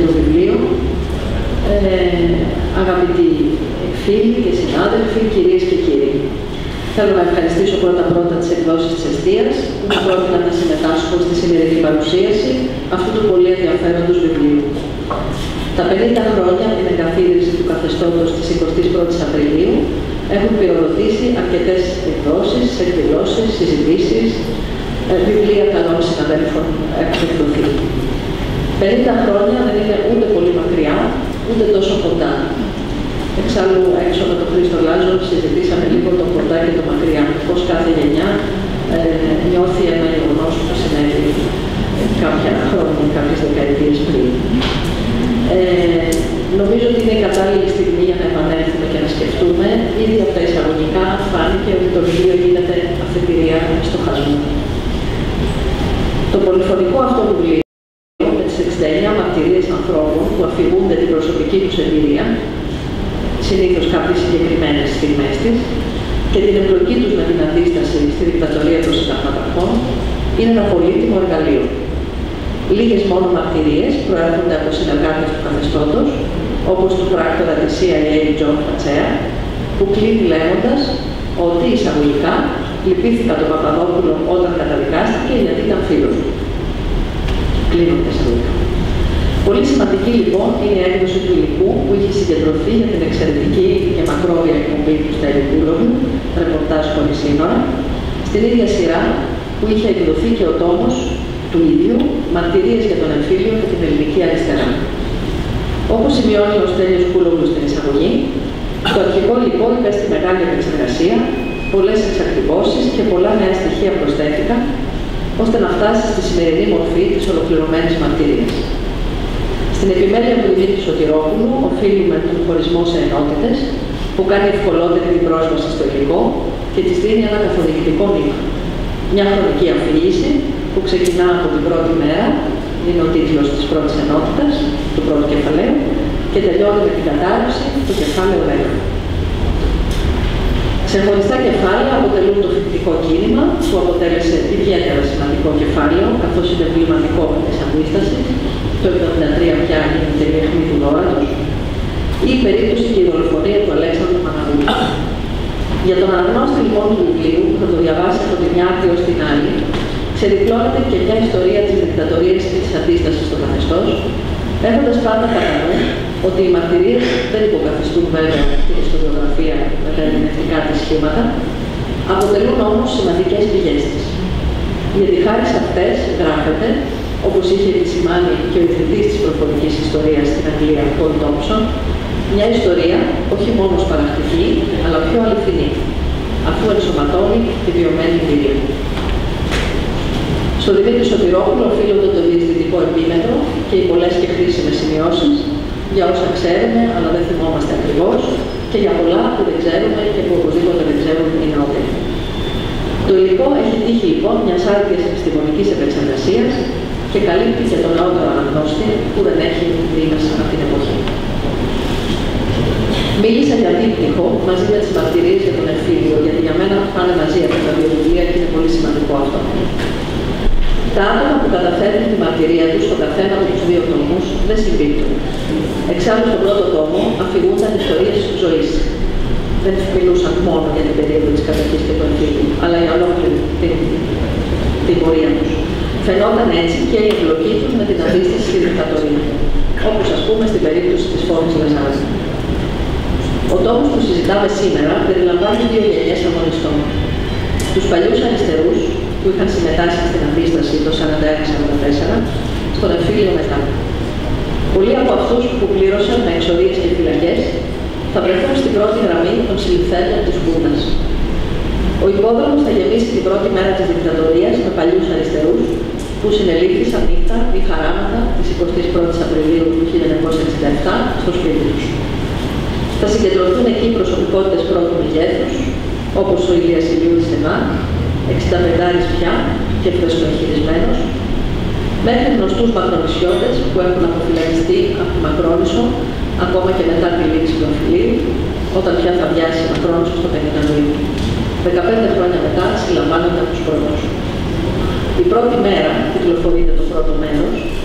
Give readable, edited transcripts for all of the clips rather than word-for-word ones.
το βιβλίο. Αγαπητοί φίλοι και συνάδελφοι, κυρίες και κύριοι, θέλω να ευχαριστήσω πρώτα τις εκδόσεις της Εστίας που μου πρότειναν να συμμετάσχω στη σημερινή παρουσίαση αυτού του πολύ ενδιαφέροντος βιβλίου. Τα 50 χρόνια από την εγκαθίδρυση του καθεστώτος της 21ης Απριλίου έχουν πυροδοτήσει αρκετές εκδόσεις, εκδηλώσεις, συζητήσεις, βιβλία καλών συναδέλφων έχουν εκδοθεί. 50 χρόνια δεν είναι ούτε πολύ μακριά, ούτε τόσο κοντά. Εξάλλου, έξω από τον Χρήστο Λάζο, συζητήσαμε λίγο το κοντά και το μακριά. Πώς κάθε γενιά νιώθει ένα γεγονός που συνέβη κάποια χρόνια, κάποιες δεκαετίες πριν. Νομίζω ότι είναι η κατάλληλη στιγμή για να επανέλθουμε και να σκεφτούμε. Ήδη από τα εισαγωγικά φάνηκε ότι το βιβλίο γίνεται αφετηρία στο χασμό. Το πολυφωνικό αυτό βιβλίο, με τις 69 μαρτυρίες ανθρώπων που αφηγούνται την προσωπική τους εμπειρία, συνήθως κάποιες συγκεκριμένες στιγμές της, και την εμπλοκή τους με την αντίσταση στη δικτατορία των συνταγματαρχών, είναι ένα πολύτιμο εργαλείο. Λίγες μόνο μαρτυρίες προέρχονται από συνεργάτες του καθεστώτος, όπως του πράκτορα της CIA John Hatsea, που κλείνει λέγοντας ότι εισαγωγικά λυπήθηκα τον Παπαδόπουλο όταν καταδικάστηκε γιατί ήταν φίλος του. Κλείνονται εισαγωγικά. Πολύ σημαντική λοιπόν είναι η έκδοση του υλικού που είχε συγκεντρωθεί για την εξαιρετική και μακρόβια εκπομπή του Στέλιου Κούλογλου, ρεπορτάζ χωρίς σύνορα, στην ίδια σειρά που είχε εκδοθεί και ο τόμος του ίδιου, μαρτυρίες για τον εμφύλιο και την ελληνική αριστερά. Όπως σημειώνει ο Στέλιος Κούλογλου στην εισαγωγή, το αρχικό υλικό υπέστη μεγάλη επεξεργασία, πολλές εξακτυπώσεις και πολλά νέα στοιχεία προσθέθηκαν, ώστε να φτάσει στη σημερινή μορφή της ολοκληρωμένης μαρτυρίας. Στην επιμέλεια του Δημήτρη Σωτηρόπουλου οφείλουμε τον χωρισμό σε ενότητες, που κάνει ευκολότερη την πρόσβαση στο υλικό και της δίνει ένα καθοδηγητικό νήμα. Μια χρονική αφήγηση που ξεκινά από την πρώτη μέρα, είναι ο τίτλος της πρώτης ενότητας, του πρώτου κεφαλαίου, και τελειώνει με την κατάρρευση του κεφάλαιου 10. Ξεχωριστά κεφάλαια αποτελούν το φοιτητικό κίνημα, που αποτέλεσε ιδιαίτερα σημαντικό κεφάλαιο, καθώς είναι εμβληματικό της αντίστασης, το 1973 πια γίνεται η αιχμή του δώρατος, ή η περίπτωση και η δολοφονία του Αλέξανδρου Παναγούλη. Για τον αναγνώστη λοιπόν του βιβλίου, που θα το διαβάσει από τη μια άκρη ως την άλλη, ξεδιπλώνεται και μια ιστορία της δικτατορίας και της αντίστασης στο καθεστώς, έχοντας πάντα κατά νου ότι οι μαρτυρίες δεν υποκαθιστούν βέβαια την ιστοριογραφία με τα ερμηνευτικά της σχήματα, αποτελούν όμως σημαντικές πηγές της. Γιατί χάρη σε αυτές γράφεται, όπως είχε επισημάνει και ο ιδρυτής της προφορικής ιστορίας στην Αγγλία, Paul Thompson, μια ιστορία όχι μόνο σπαραχτική, αλλά πιο αληθινή, αφού ενσωματώνει τη βιωμένη εμπειρία. Στο Δημήτρη Σωτηρόπουλο οφείλονται το διαισθητικό επίμετρο και οι πολλές και χρήσιμες σημειώσεις για όσα ξέρουμε, αλλά δεν θυμόμαστε ακριβώς, και για πολλά που δεν ξέρουμε και που οπωσδήποτε δεν ξέρουν οι νεότεροι. Το υλικό έχει τύχει λοιπόν μιας άρτιας επιστημονικής επεξεργασίας και καλύπτει και τον νεότερο αναγνώστη που δεν έχει δήμες από την εποχή. Μίλησα για δίπτυχο μαζί με τις μαρτυρίες για τον εμφύλιο, γιατί για μένα πάνε μαζί από τα δύο βιβλία και είναι πολύ σημαντικό αυτό. Τα άτομα που καταθέτουν τη μαρτυρία τους στον καθένα από τους δύο τομούς δεν συμπίπτουν. Εξάλλου στον πρώτο τόμο αφηγούνταν ιστορίες ζωής. Δεν μιλούσαν μόνο για την περίοδο της κατοχής και του εμφύλιου, αλλά για ολόκληρη την πορεία τους. Φαινόταν έτσι και η εμπλοκή τους με την αντίσταση στη δικτατορία, όπως ας πούμε στην περίπτωση της Φώρης Λαζάρου. Ο τόμος που συζητάμε σήμερα περιλαμβάνει δύο γενιές αγωνιστών. Τους παλιούς αριστερούς που είχαν συμμετάσχει στην αντίσταση το 1941-1944 στον εμφύλιο μετά. Πολλοί από αυτούς που πλήρωσαν με εξορίες και φυλακές θα βρεθούν στην πρώτη γραμμή των συλληφθέντων της Χούντας. Ο υπόδρομος θα γεμίσει την πρώτη μέρα της δικτατορίας με παλιούς αριστερούς που συνελήφθησαν νύχτα ή χαράματα της 21ης Απριλίου του 1967 στο σπίτι τους. Θα συγκεντρωθούν εκεί προσωπικότητες πρώτου μεγέθους, όπως ο Ηλίας Ηλιούρης Στενά, 65 πια και φρεσκοεγχειρισμένος, μέχρι γνωστούς μακρονησιώτες που έχουν αποφυλακιστεί από τη Μακρόνησο ακόμα και μετά τη λήξη του εμφυλίου, όταν πια θα βιάσει η Μακρόνησο στο 52. 15 χρόνια μετά συλλαμβάνονται από τους πρώτους. Η πρώτη μέρα κυκλοφορείται το πρώτο μέρος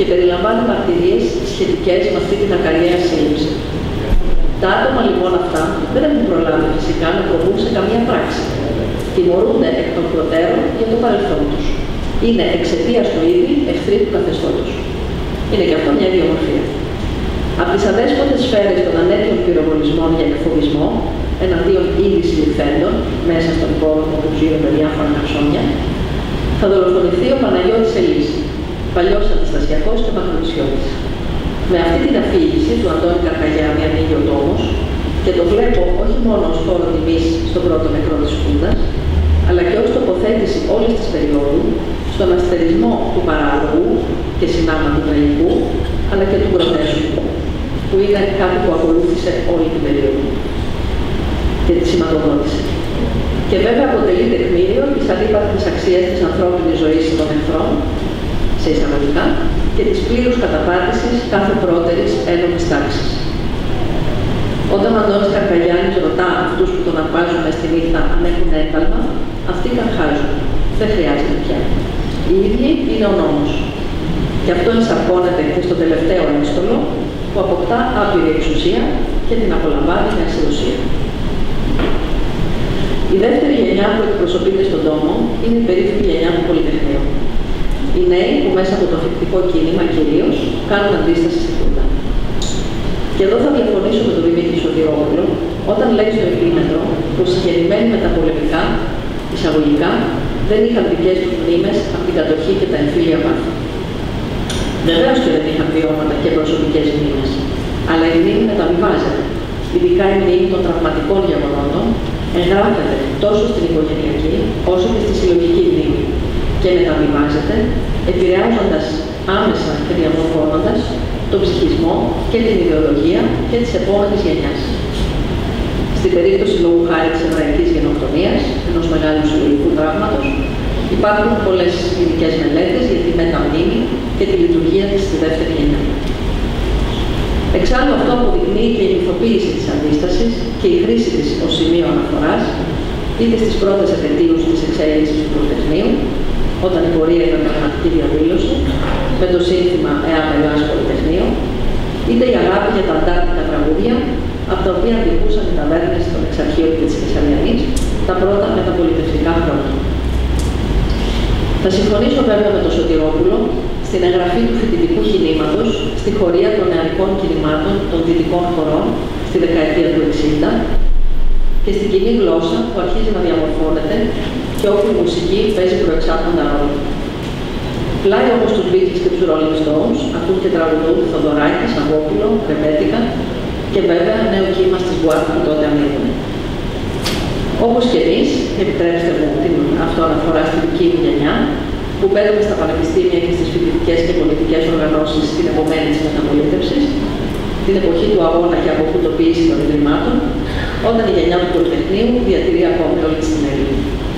και περιλαμβάνει μαρτυρίες σχετικές με αυτή την ακαριαία σύλληψη. Τα άτομα λοιπόν αυτά δεν έχουν προλάβει φυσικά να προβούν σε καμία πράξη. Τιμωρούνται εκ των προτέρων για το παρελθόν τους. Είναι εξαιτίας του ήδη εχθροί του καθεστώτος. Είναι και αυτό μια ιδιομορφία. Από τις αδέσποτες σφαίρες των ανέτειων πυροβολισμών για εκφοβισμό εναντίον ήδη συλληφθέντων μέσα στον υπόδρομο που γίνονται διάφορα καψόνια, θα δολοφονηθεί ο Παναγιώτης Ελής, παλιός αντιστασιακός και μακρονησιώτης. Με αυτή την αφήγηση του Αντώνη Καρκαγιάννη ανοίγει ο τόμος και το βλέπω όχι μόνο ως χώρο τιμής στον πρώτο νεκρό της Χούντας, αλλά και ως τοποθέτηση όλης της περίοδου στον αστερισμό του παράλογου και συνάμα του τραγικού, αλλά και του γκροτέσκου, που είναι κάτι που ακολούθησε όλη την περίοδο και τη σηματοδότησε. Και βέβαια αποτελεί τεκμήριο της ανύπαρκτης αξίας της ανθρώπινης ζωής των εχθρών, σε εισαγωγικά, και της πλήρους καταπάτησης κάθε πρώτερης ένομης τάξης. Όταν ο Αντώνης Καρκαγιάννης ρωτά αυτούς που τον αρπάζουν μες στη νύχτα αν έχουν ένταλμα, αυτοί καρχάζουν. Δεν χρειάζεται πια. Οι ίδιοι είναι ο νόμος. Και αυτό ενσαρκώνεται και στο τελευταίο ένστολο, που αποκτά άπειρη εξουσία και την απολαμβάνει με ασυδοσία. Η δεύτερη γενιά που εκπροσωπείται στον τόμο είναι η περίφημη γενιά του Πολυτεχνείου. Οι νέοι που μέσα από το φοιτητικό κίνημα κυρίως κάνουν αντίσταση στη Χούντα. Και εδώ θα διαφωνήσω με τον Δημήτρη Σωτηρόπουλο όταν λέει στο επίμετρο πως οι γεννημένοι με τα πολεμικά, εισαγωγικά, δεν είχαν δικές τους μνήμες από την κατοχή και τα εμφύλια βάθη. Βεβαίως και δεν είχαν βιώματα και προσωπικές μνήμες, αλλά η μνήμη μεταβιβάζεται. Ειδικά η μνήμη των τραυματικών γεγονότων εγγράφεται τόσο στην οικογενειακή όσο και στη συλλογική μνήμη και μεταβιβάζεται, επηρεάζοντας άμεσα και διαμορφώνοντας τον ψυχισμό και την ιδεολογία και της επόμενης γενιάς. Στην περίπτωση λόγου χάρη της εβραϊκής γενοκτονίας, ενός μεγάλου συλλογικού τραύματος, υπάρχουν πολλές ειδικές μελέτες για τη μεταμνήμη και τη λειτουργία της στη δεύτερη γενιά. Εξάλλου αυτό αποδεικνύει και η μυθοποίηση της αντίστασης και η χρήση της ως σημείο αναφοράς, είτε στις πρώτες επαιτίους της εξέλιξης του Πολυτεχνείου, όταν η πορεία ήταν πραγματική διαδήλωση, με το σύνθημα «Εάν Ελλάς Πολυτεχνείο», είτε η αγάπη για τα αντάρτικα τραγούδια, από τα οποία αντικούσαν οι ταβέρνες των Εξαρχείων και της Θεσσαλιανής τα πρώτα μεταπολιτευτικά χρόνια. Θα συμφωνήσω βέβαια με τον Σωτηρόπουλο στην εγγραφή του φοιτητικού κινήματος στη χωρία των νεανικών κινημάτων των δυτικών χωρών στη δεκαετία του 60 και στην κοινή γλώσσα που αρχίζει να διαμορφώνεται και όπου η μουσική παίζει προεξάρχοντα ρόλο. Πλάι όμως τους Beatles και τους Rolling Stones ακούν και τραγουδούν Θοδωράκη, Σαββόπουλο, Ρεμπέτικα και βέβαια νέο κύμα στις μπουάτ που τότε ανοίγουν. Όπως και εμείς, επιτρέψτε μου την αυτοαναφορά στη δική μου γενιά, που παίρνουμε στα πανεπιστήμια και στις φοιτητικές και πολιτικές οργανώσεις την επομένη της μεταπολίτευσης, την εποχή του αγώνα και αποκουτοποίηση των ιδρυμάτων, όταν η γενιά του Πολυτεχνείου διατηρεί ακόμη όλη την συνέλευση.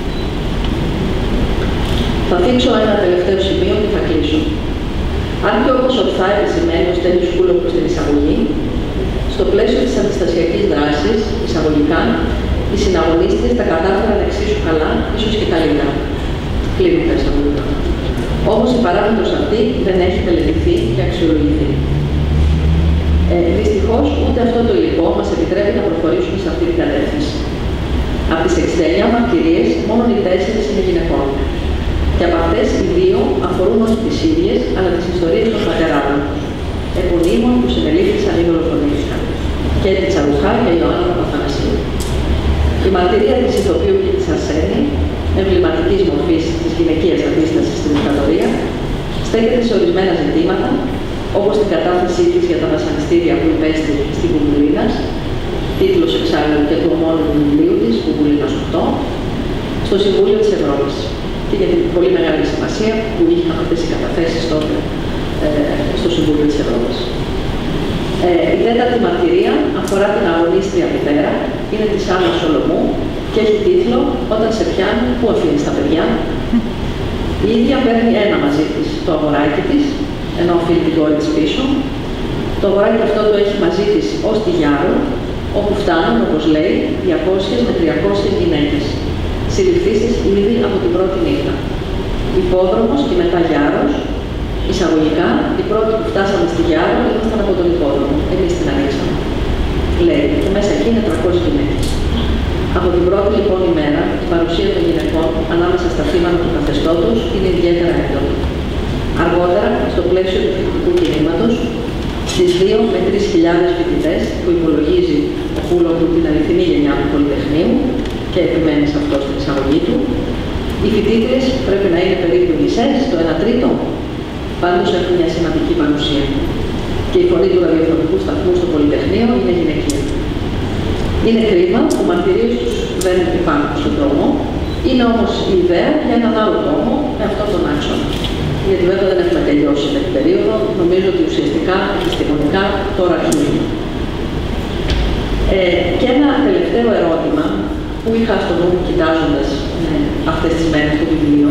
Θα δείξω ένα τελευταίο σημείο και θα κλείσω. Αν και όπως ορθά επισημαίνει ο Στέλιος Κούλογλου στην εισαγωγή, στο πλαίσιο της αντιστασιακής δράσης, εισαγωγικά, οι συναγωνίστες τα κατάφεραν εξίσου καλά, ίσως και καλύτερα. Κλείνουν τα εισαγωγικά. Όμως η παράμετρος αυτή δεν έχει μελετηθεί και αξιολογηθεί. Δυστυχώς, ούτε αυτό το υλικό μας επιτρέπει να προχωρήσουμε σε αυτή την κατεύθυνση. Από τις 69 μαρτυρίες, μόνο οι 4 είναι γυναικών. Και από αυτές οι 2 αφορούν όχι τις ίδιες, αλλά τις ιστορίες των πατεράδων τους, επωνύμων που συνελήφθησαν ή δολοφονήθηκαν, και τη Τσαρουχά και η Ιωάννα Παπαθανασίου. Η μαρτυρία της ηθοποιού και της Αρσένη, εμβληματικής μορφής της γυναικείας αντίστασης στην δικτατορία, στέκεται σε ορισμένα ζητήματα, όπως την κατάθεσή της για τα βασανιστήρια που υπέστη στην Κουμπουλίνας, τίτλος εξάλλου και του ομώνυμου βιβλίου της, Κουμπουλίνας 8, στο Συμβούλιο της Ευρώπης και για την πολύ μεγάλη σημασία που είχαν αυτές οι καταθέσεις τότε στο Συμβούλιο της Ευρώπης. Η τέταρτη μαρτυρία αφορά την αγωνίστρια μητέρα, είναι της Άννας Σολομού και έχει τίτλο «Όταν σε πιάνει, πού αφήνεις τα παιδιά». Η ίδια παίρνει ένα μαζί της, το αγοράκι της, ενώ οφείλει την κόρη της πίσω. Το αγοράκι αυτό το έχει μαζί της ως τη Γιάρο, όπου φτάνουν, όπως λέει, 200 με 300 γυναίκες, συλληφθήσεις ήδη από την πρώτη νύχτα. Υπόδρομος και μετά Γιάρος, Εισαγωγικά, οι πρώτοι που φτάσαμε στη Γιάρο ήμασταν από τον υπόδρομο. Εμείς την ανοίξαμε. Λέει, και μέσα εκεί είναι 300 γυναίκες. Από την πρώτη λοιπόν ημέρα, η παρουσία των γυναικών ανάμεσα στα θύματα του καθεστώτος είναι ιδιαίτερα έντονη. Αργότερα, στο πλαίσιο του φοιτητικού κινήματος, στις 2 με 3.000 φοιτητές που υπολογίζει ο Πούλογλου την αληθινή γενιά του Πολυτεχνείου και επιμένει σε αυτό στην εισαγωγή του, οι φοιτήτριες πρέπει να είναι περίπου μισές, το 1 τρίτο, πάντως έχουν μια σημαντική παρουσία. Και η φωνή του ραδιοφωνικού σταθμού στο Πολυτεχνείο είναι γυναικεία. Είναι κρίμα που μαρτυρίες τους δεν υπάρχουν στον τόμο, είναι όμως η ιδέα για έναν άλλο τόμο με αυτόν τον άξονα. Γιατί βέβαια δεν έχουμε τελειώσει με την περίοδο, νομίζω ότι ουσιαστικά, επιστημονικά, τώρα αρχίζουμε. Και ένα τελευταίο ερώτημα που είχα στο νου κοιτάζοντας αυτές τις μέρες το βιβλίο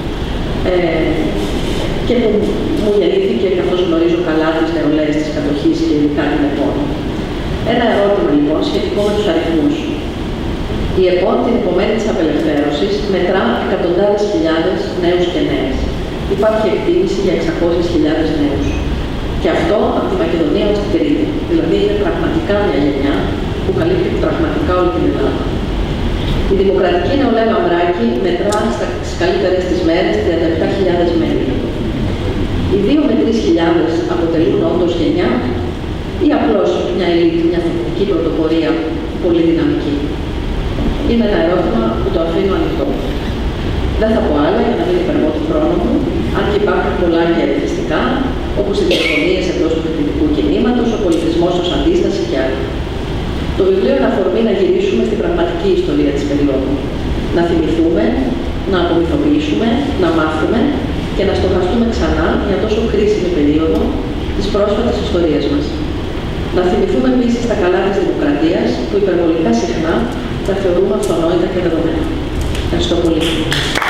και που μου γεννήθηκε καθώς γνωρίζω καλά τις νεολαίες της κατοχής και ειδικά την ΕΠΟΝ. Ένα ερώτημα λοιπόν σχετικό με τους αριθμούς. Η ΕΠΟΝ την επομένη της απελευθέρωσης μετρά εκατοντάδες χιλιάδες νέους και νέες. Υπάρχει εκτίμηση για 600.000 νέους. Και αυτό από τη Μακεδονία ως την Κρήτη. Δηλαδή είναι πραγματικά μια γενιά που καλύπτει πραγματικά όλη την Ελλάδα. Η Δημοκρατική Νεολαία Λαμπράκη μετρά στις καλύτερες της μέρες 37.000 μέλη. Οι 2 με 3.000 αποτελούν όντως γενιά ή απλώς μια ελίτ, μια θετική πρωτοπορία πολύ δυναμική. Είναι ένα ερώτημα που το αφήνω ανοιχτό. Δεν θα πω άλλα για να μην υπερβώ τον χρόνο μου, αν και υπάρχουν πολλά και ελκυστικά, όπως οι διαφωνίες εντός του φοιτητικού κινήματος, ο πολιτισμός ως αντίσταση και άλλα. Το βιβλίο είναι αφορμή να γυρίσουμε στην πραγματική ιστορία της περίοδου. Να θυμηθούμε, να απομυθοποιήσουμε, να μάθουμε και να στοχαστούμε ξανά μια τόσο κρίσιμη περίοδο της πρόσφατης ιστορίας μας. Να θυμηθούμε επίσης τα καλά της δημοκρατίας που υπερβολικά συχνά τα θεωρούμε αυτονόητα και δεδομένα. Ευχαριστώ πολύ.